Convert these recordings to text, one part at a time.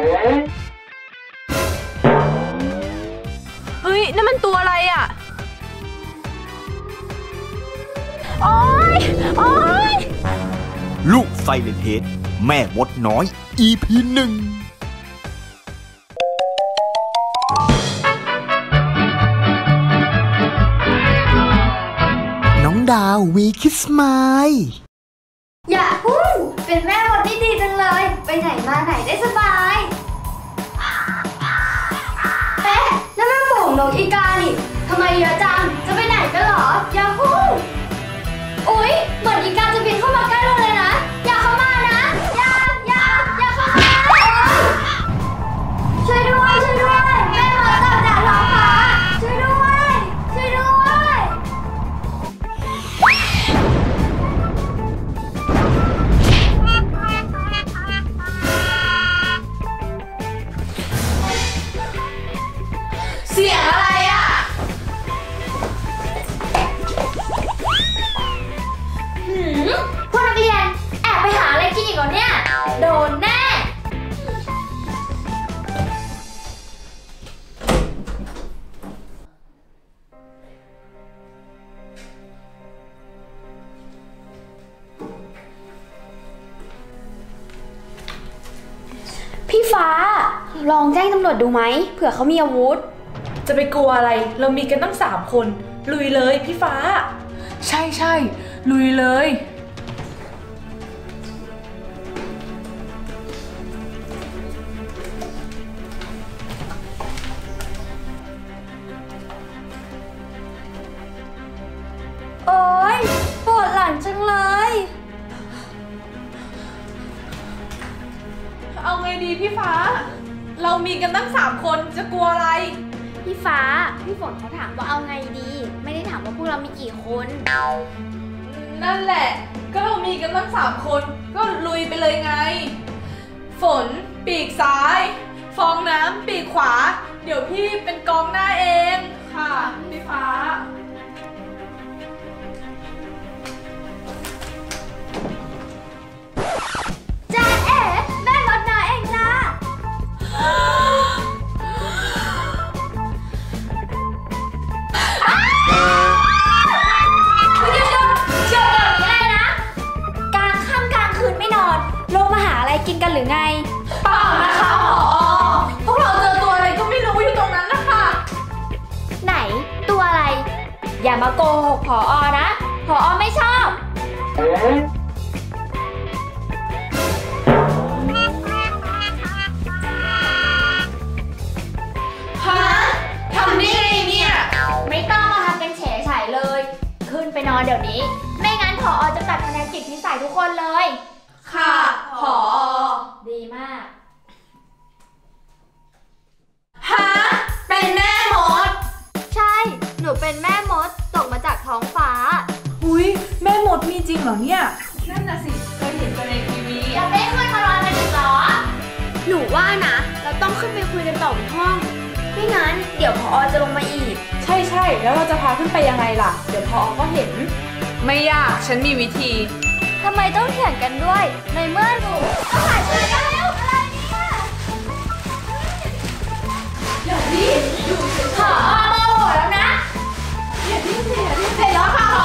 เฮ้ยนั่นมันตัวอะไรอ่ะโอ๊ยลูกไซเลนเฮดแม่มดน้อย EP 1น้องดาววีคิสไมล์อย่าเป็นแม่มดที่ดีจังเลยไปไหนมาไหนได้สบายนั่นมันฝูงนกอีกานี่ทำไมเยอะจังจะไปไหนกันเหรออย่าอุ๊ยเหมือนอีกาจะบินเข้ามาใกล้เราเลยนะอย่าเข้ามานะอย่าเข้ามาช่วยด้วยแม่มดตกจากท้องฟ้าช่วยด้วยเสียงอะไรอ่ะพวกนักเรียนแอบไปหาอะไรกินอีกเหรอเนี่ยโดนแน่พี่ฟ้าลองแจ้งตำรวจดูไหมเผื่อเขามีอาวุธจะไปกลัวอะไรเรามีกันตั้ง3 คนลุยเลยพี่ฟ้าใช่ลุยเลยโอ๊ยปวดหลังจังเลยเอาไงดีพี่ฟ้าเรามีกันตั้ง3 คนจะกลัวอะไรพี่ฟ้าพี่ฝนเขาถามว่าเอาไงดีไม่ได้ถามว่าพวกเรามีกี่คนนั่นแหละก็เรามีกันตั้ง3 คนก็ลุยไปเลยไงฝนปีกซ้ายฟองน้ำปีกขวาเดี๋ยวพี่เป็นกองหน้าเองค่ะพี่ฟ้าจ้าแม่มดน้อยเองจ้ากินกันหรือไงเปล่านะคะผอ.พวกเราเจอตัวอะไรก็ไม่รู้อยู่ตรงนั้นนะคะไหนตัวอะไรอย่ามาโกหกผอ.นะผอ.ไม่ชอบฮะทำได้ไงเนี่ยไม่ต้องมาทำเป็นเฉยๆเลยขึ้นไปนอนเดี๋ยวนี้ไม่งั้นผอ.จะตัดคะแนนจิตพิสัยทุกคนเลยค่ะผอ. ดีมากฮะเป็นแม่มดใช่หนูเป็นแม่มดตกมาจากท้องฟ้าอุ๊ยแม่มดมีจริงเหรอเนี่ยนั่นน่ะสิเคยเห็นแต่ในทีวีอยากได้ขึ้นมารอกันอีกเหรอหนูว่านะเราต้องขึ้นไปคุยกันต่อในห้องไม่งั้นเดี๋ยวผอ.จะลงมาอีกใช่แล้วเราจะพาขึ้นไปยังไงล่ะเดี๋ยวผอ.ก็เห็นไม่ยากฉันมีวิธีทำไมต้องเถียงกันด้วยในเมื่อหนูต้องหาช่วยกันแล้วอะไรเนี่ยอย่าดิ้นอยู่ผอ.โมโหแล้วนะอย่าดิ้นเสร็จแล้วค่ะผอ.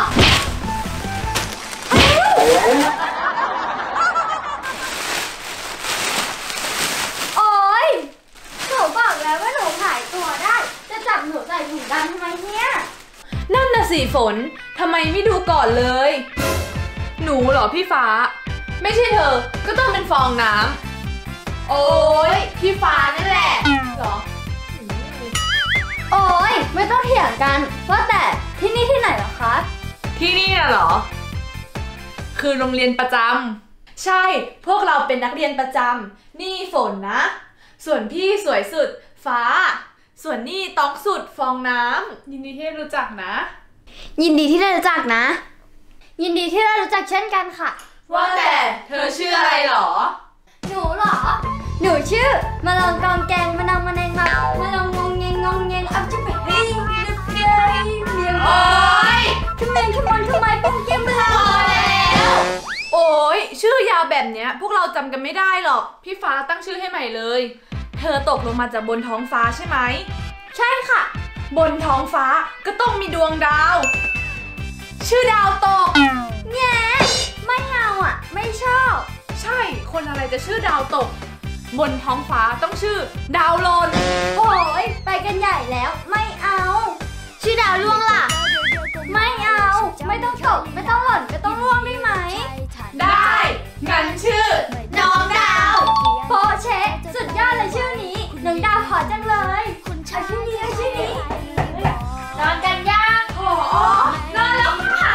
โอ๊ยหนูบอกแล้วว่าหนูหายตัวได้จะจับหนูใส่ถุงดำทำไมเนี่ยนั่นน่ะสิฝนทำไมไม่ดูก่อนเลยหนูเหรอพี่ฟ้าไม่ใช่เธอก็ต้องเป็นฟองน้ำโอ๊ยพี่ฟ้านั่นแหละเหรอโอ๊ยไม่ต้องเถียงกันว่าแต่ที่นี่ที่ไหนเหรอคะที่นี่น่ะเหรอคือโรงเรียนประจำใช่พวกเราเป็นนักเรียนประจำนี่ฝนนะส่วนพี่สวยสุดฟ้าส่วนนี่ต้องสุดฟองน้ำยินดีที่ได้รู้จักนะยินดีที่ได้รู้จักนะยินดีที่ได้รู้จักเช่นกันค่ะว่าแต่เธอชื่ออะไรหรอหนูเหรอหนูชื่อมาลองกองแกงมาลองมาแนงมาลองงงเงงเอาจะไปให้เลี้ยงโอ๊ยทำไมปงเกมมาแล้วโอ๊ยชื่อยาวแบบเนี้ยพวกเราจำกันไม่ได้หรอกพี่ฟ้าตั้งชื่อให้ใหม่เลย เธอตกลงมาจากบนท้องฟ้าใช่ไหมใช่ค่ะบนท้องฟ้าก็ต้องมีดวงดาวชื่อดาวตกแง่ไม่เอาอ่ะไม่ชอบใช่คนอะไรจะชื่อดาวตกบนท้องฟ้าต้องชื่อดาวหล่นโอ้ยไปกันใหญ่แล้วไม่เอาชื่อดาวร่วงล่ะไม่เอาไม่ต้องตกไม่ต้องหล่นไม่ต้องร่วงได้ไหมได้งั้นชื่อน้องดาวโปเชะสุดยอดเลยชื่อนี้น้องดาวขอจังเลยเอาชื่อนี้เอาชื่อนี้นอนกันย่างโอ้นอนแล้วค่ะ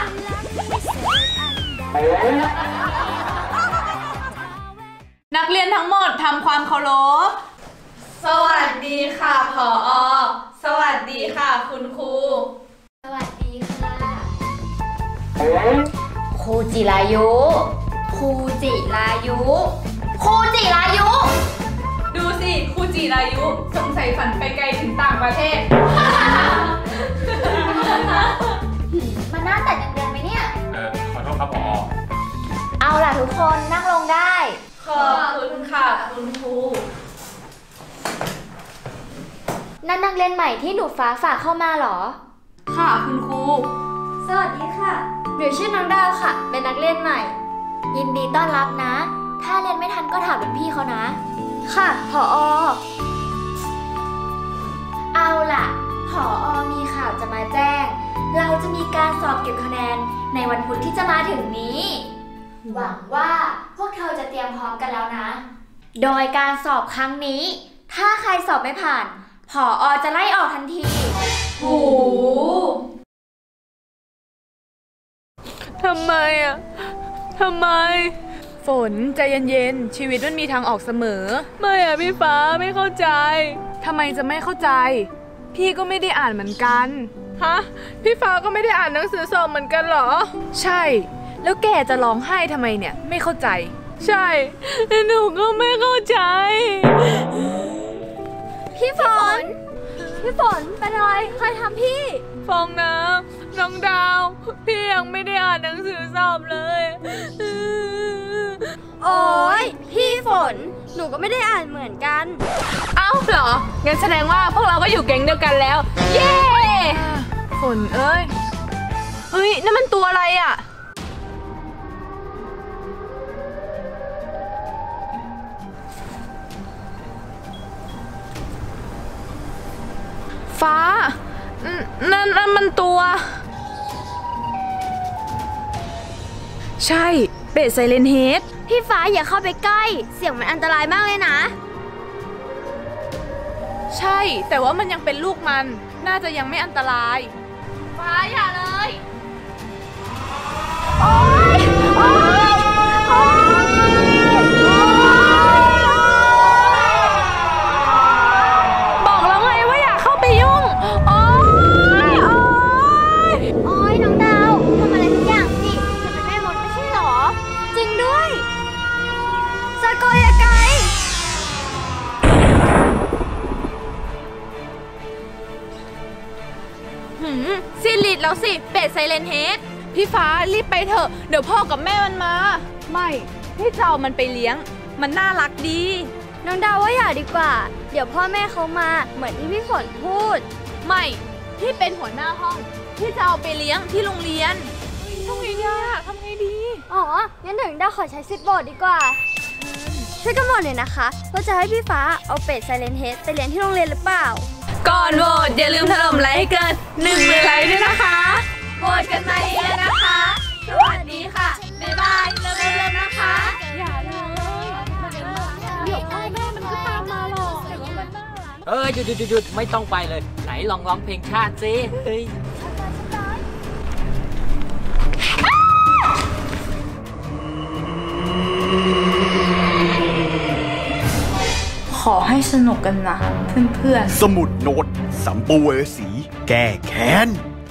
นักเรียนทั้งหมดทำความเคารพสวัสดีค่ะผอ.สวัสดีค่ะคุณครูสวัสดีค่ะครูจิรายุครูจิรายุครูจิรายุดูสิครูจิรายุสงสัยฝันไปไกลถึงต่างประเทศมันน่าแต่ยังเรียนไหมเนี่ยขอโทษครับผอ. เอาล่ะทุกคนนั่งลงได้ขอบคุณค่ะคุณครูนั่นนักเรียนใหม่ที่หนูฟ้าฝากเข้ามาเหรอค่ะคุณครูสวัสดีค่ะหนูชื่อน้องดาวค่ะเป็นนักเรียนใหม่ยินดีต้อนรับนะถ้าเรียนไม่ทันก็ถามรุ่นพี่เขานะค่ะผอ.เอาล่ะผอ.มีข่าวจะมาแจ้งเราจะมีการสอบเก็บคะแนนในวันพุธที่จะมาถึงนี้หวังว่าพวกเธอจะเตรียมพร้อมกันแล้วนะโดยการสอบครั้งนี้ถ้าใครสอบไม่ผ่านผอ.จะไล่ออกทันทีโอ้ทำไมทำไมฝนใจเย็นๆชีวิตมันมีทางออกเสมอไม่พี่ฟ้าไม่เข้าใจทำไมจะไม่เข้าใจพี่ก็ไม่ได้อ่านเหมือนกันฮะพี่ฟ้าก็ไม่ได้อ่านหนังสือสอบเหมือนกันเหรอใช่แล้วแกจะร้องไห้ทำไมเนี่ยไม่เข้าใจใช่หนูก็ไม่เข้าใจพี่ฝนเป็นอะไรใครทำพี่ฟองน้ำน้องดาวพี่ยังไม่ได้อ่านหนังสือสอบเลยโอ๊ยพี่ฝนหนูก็ไม่ได้อ่านเหมือนกันเอ้าเหรองั้นแสดงว่าพวกเราก็อยู่แก๊งเดียวกันแล้วเย้ฝนเอ้ยเฮ้ยนั่นมันตัวอะไรอ่ะฟ้านั่นมันตัวใช่เป็ดไซเลนเฮดพี่ฟ้าอย่าเข้าไปใกล้เสียงมันอันตรายมากเลยนะใช่แต่ว่ามันยังเป็นลูกมันน่าจะยังไม่อันตรายฟ้าอย่าเลยโอ๊ยโอ๊ยโอ๊ยน้องดาวทำอะไรทุกอย่างสิจะเป็นแม่มดไม่ใช่หรอจริงด้วยสะโกยไกซีลิดแล้วสิเป็ดไซเลนเฮดพี่ฟ้ารีบไปเถอะเดี๋ยวพ่อกับแม่มันมาไม่พี่จะเอามันไปเลี้ยงมันน่ารักดีน้องดาวว่าอย่าดีกว่าเดี๋ยวพ่อแม่เขามาเหมือนที่พี่ฝนพูดไม่พี่เป็นหัวหน้าห้องพี่จะเอาไปเลี้ยงที่โรงเรียนทำไงดีทำไงดีอ๋องั้นหนึ่งดาวขอใช้สิทธิ์โหวตดีกว่าช่วยกันโหวตหน่อยนะคะว่าจะให้พี่ฟ้าเอาเป็ดไซเลนเฮดไปเลี้ยงที่โรงเรียนหรือเปล่าก่อนโหวตอย่าลืมถล่มไลค์ให้เกิน1ไลค์ด้วยนะคะโหวตกันมาเยอะนะคะสวัสดีค่ะบ๊ายบายเริ่มนะคะอย่าเลยเดี๋ยวพ่อแม่มันก็ตามมาหรอกหยุดไม่ต้องไปเลยไหนลองร้องเพลงชาติสิเฮ้ยขอให้สนุกกันนะเพื่อนๆสมุดโน้ตสัมภเวสีแก้แค้น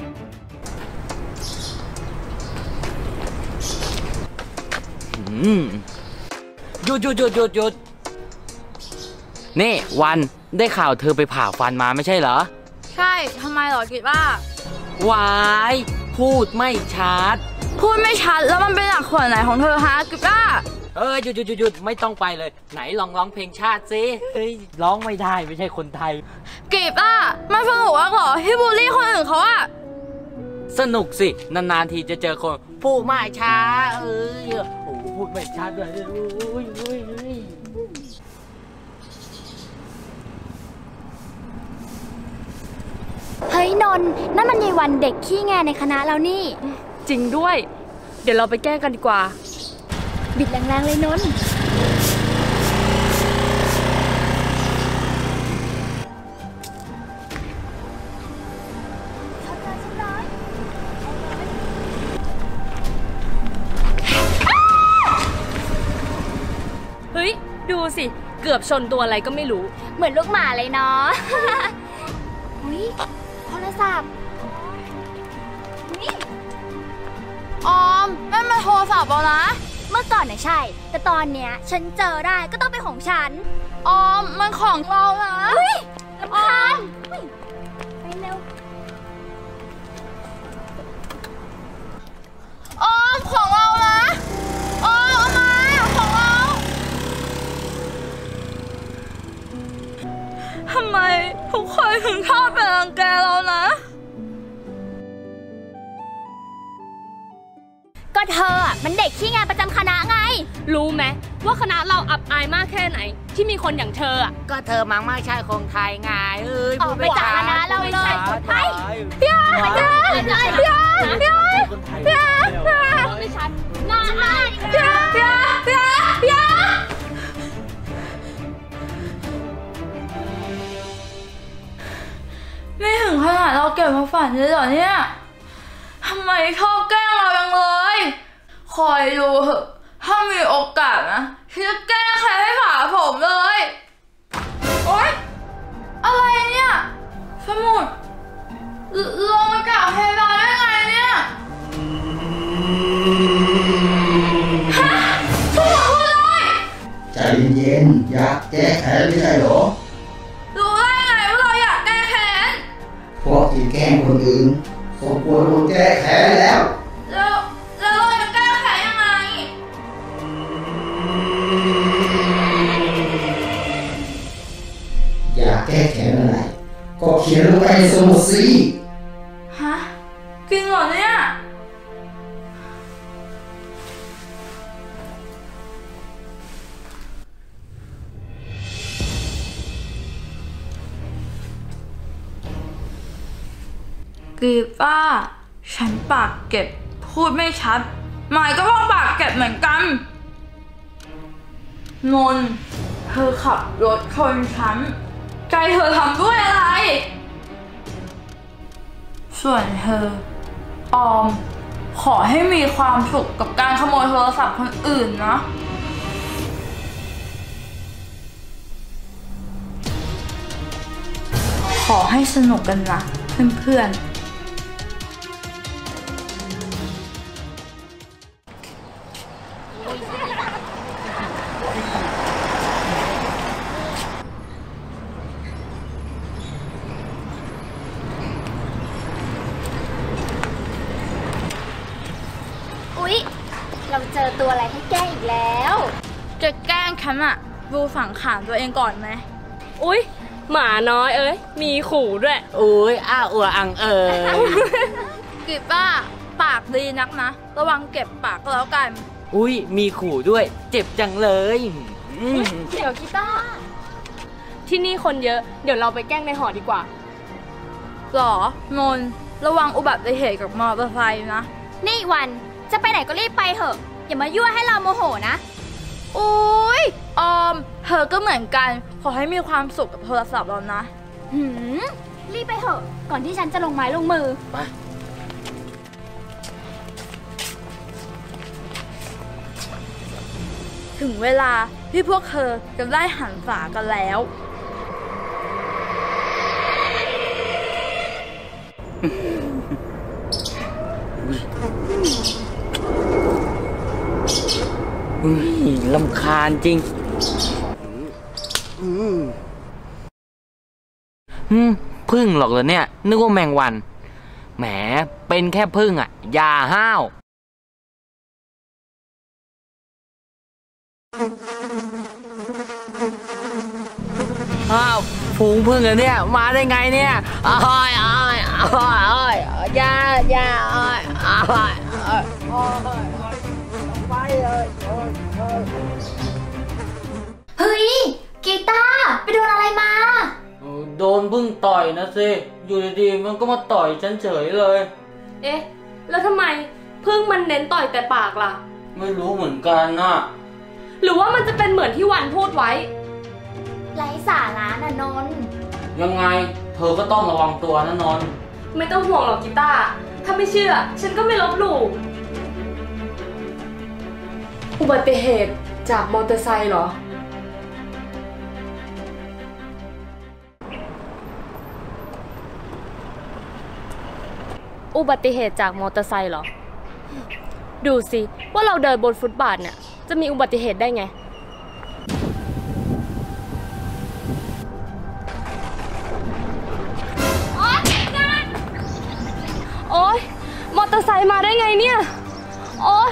หยุดนี่วันได้ข่าวเธอไปผ่าฟันมาไม่ใช่เหรอใช่ทำไมหรอคิดว่าวายพูดไม่ชัดพูดไม่ชัดแล้วมันเป็นหลักส่วนไหนของเธอฮะกิต้าหยุดไม่ต้องไปเลยไหนลองร้องเพลงชาติสิเฮ้ยร้องไม่ได้ไม่ใช่คนไทยกิต้ามันสนุกมากเหรอที่บูลลี่คนอื่นเขาอะสนุกสินานๆทีจะเจอคนพูดไม่ช้าโอ้พูดไม่ช้าด้วยเฮ้ยนนท์นั่นมันในวันเด็กขี้แงในคณะเรานี่จริงด้วยเดี๋ยวเราไปแก้กันดีกว่าบิดแรงๆเลยนนท์เฮ้ยดูสิเกือบชนตัวอะไรก็ไม่รู้เหมือนลูกหมาเลยเนาะเฮ้ยโทรศัพท์ออมนั่นมันโทรศัพท์เรานะเมื่อก่อนน่ะใช่แต่ตอนเนี้ยฉันเจอได้ก็ต้องเป็นของฉันออมมันของเรานะเฮ้ยรำคาญไปเร็วออมของเรานะออมเอามาของเราทำไมทุกคนถึงชอบเป็นรังแกเรานะก็เธอมันเด็กขี้งานประจำคณะไงรู้ไหมว่าคณะเราอับอายมากแค่ไหนที่มีคนอย่างเธอก็เธอมังไม่ใช่คนไทยไงออกไปจากคณะเราเลยไปพี่ไม่ชัดหน้าพี่ไม่ถึงขนาดเราเก็บมาฝันเลยเหรอเนี่ยทำไมชอบแกล้งเราจังเลยคอยดูเถอะถ้ามีโอกาสนะฉันจะแกล้งใครให้ผ่าผมเลยโอ๊ยอะไรเนี่ยสมุดลงมากับเพดานได้ไงเนี่ยฮะสมุดพูดเลยใจเย็นอยากแก้แค้นไม่ใช่หรอรู้ได้ไงว่าเราอยากแก้แค้นพวกที่แกล้งคนอื่นสมควรโดนแก้แค้นแล้วเราจะแก้แค้นยังไงอยากแก้แค้นอะไรก็เขียนลงไปในสมุดสิฮะจริงเหรอเนี่ยกีป้าฉันปากเก็บพูดไม่ชัดหมายก็ว่าปากเก็บเหมือนกันนนท์เธอขับรถชนฉันใจเธอทำด้วยอะไรส่วนเธอออมขอให้มีความสุขกับการขโมยโทรศัพท์คนอื่นนะขอให้สนุกกันนะเพื่อนๆเราเจอตัวอะไรให้แกล้งอีกแล้วจะแกล้งฉันอะดูสังขารตัวเองก่อนไหมอุ๊ยหมาน้อยเอ้ยมีขู่ด้วยอุ๊ยอัวอังกิป้าปากดีนักนะระวังเก็บปากก็แล้วกันอุ๊ยมีขู่ด้วยเจ็บจังเลยเดี๋ยวกีต้าที่นี่คนเยอะเดี๋ยวเราไปแกล้งในหอดีกว่าหรอนนท์ระวังอุบัติเหตุกับมอเตอร์ไซค์นะนี่วันจะไปไหนก็รีบไปเถอะอย่ามายั่วให้เราโมโหนะอุ๊ยออมเธอก็เหมือนกันขอให้มีความสุขกับโทรศัพท์เรานะรีบไปเถอะก่อนที่ฉันจะลงไม้ลงมือไปถึงเวลาที่พวกเธอจะได้หันษากันแล้วรำคาญจริงพึ่งหรอกเหรอเนี่ยนึกว่าแมงวันแหมเป็นแค่พึ่งอ่ะอย่าห้าวอ้าวฝูงพึ่งเหรอเนี่ยมาได้ไงเนี่ยอ้อยอ้อยอ้อยอ้อยอย่าอ้อยอ้อยอ้อยไปเลยเฮ้ยกีตาร์ไปโดนอะไรมาโดนพึ่งต่อยนะสิอยู่ดีๆมันก็มาต่อยฉันเฉยเลยเอ๊ะ แล้วทำไมพึ่งมันเน้นต่อยแต่ปากล่ะไม่รู้เหมือนกันน่ะหรือว่ามันจะเป็นเหมือนที่วันพูดไว้ไร้สาระน่ะนนท์ยังไงเธอก็ต้องระวังตัวนะนนท์ไม่ต้องห่วงหรอกกีตาร์ถ้าไม่เชื่อ ฉันก็ไม่ลบหลู่อุบัติเหตุจากมอเตอร์ไซค์เหรอ อุบัติเหตุจากมอเตอร์ไซค์เหรอ ดูสิว่าเราเดินบนฟุตบาทเนี่ยจะมีอุบัติเหตุได้ไง โอ๊ยมอเตอร์ไซค์มาได้ไงเนี่ย โอ๊ย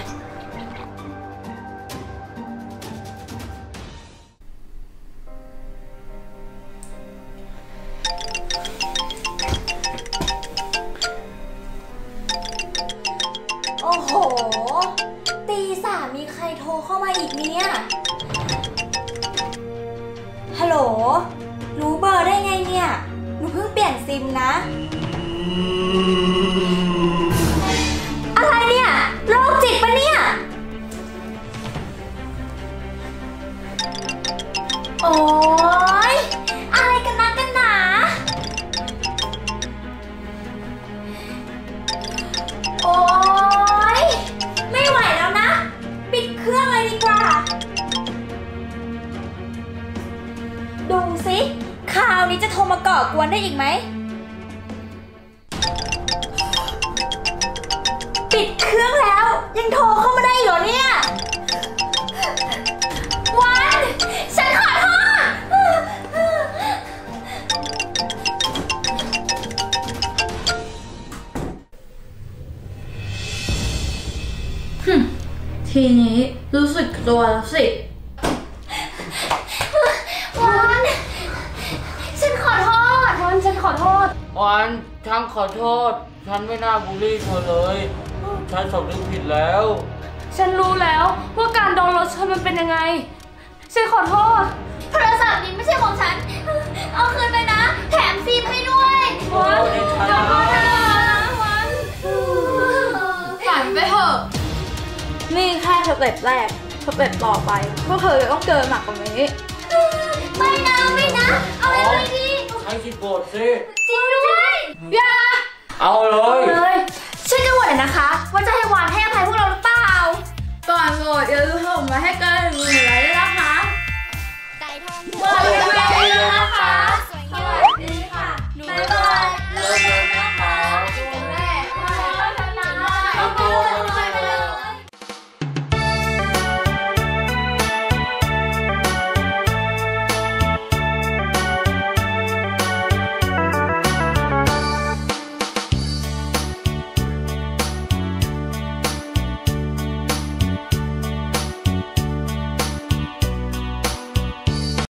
โอ้โห ตีสามมีใครโทรเข้ามาอีกเนี่ยฮัลโหลรู้เบอร์ได้ไงเนี่ยหนูเพิ่งเปลี่ยนซิมนะอะไรเนี่ยโรคจิตปะเนี่ยโอ๊ยอะไรกันนะกันหนาโอ๊ยไม่ไหวแล้วนะปิดเครื่องเลยดีกว่าดูสิคราวนี้จะโทรมาก่อกวนได้อีกไหมปิดเครื่องแล้วยังโทรเข้ามาได้อีกเหรอเนี่ยวันฉันขอโทษทีนี้รู้สึกตัวแล้วสิวันฉันขอโทษวันฉันขอโทษวันฉันขอโทษฉันไม่น่าบูลลี่เธอเลยฉันสำนึกผิดแล้วฉันรู้แล้วว่าการโดนรถชนมันเป็นยังไง ฉันขอโทษโทรศัพท์นี้ไม่ใช่ของฉัน เอาคืนไปนะ แถมซิมให้ด้วยวันขอโทษนะวันฝันไปเถอะ นี่แค่สเต็ปแรกสเต็ปต่อไปพวกเธอจะต้องเจอหนักกว่านี้ไม่นะ ไม่นะ เอาอะไรดีใช้คีย์บอร์ดสิจริงด้วยอย่าเอาเลย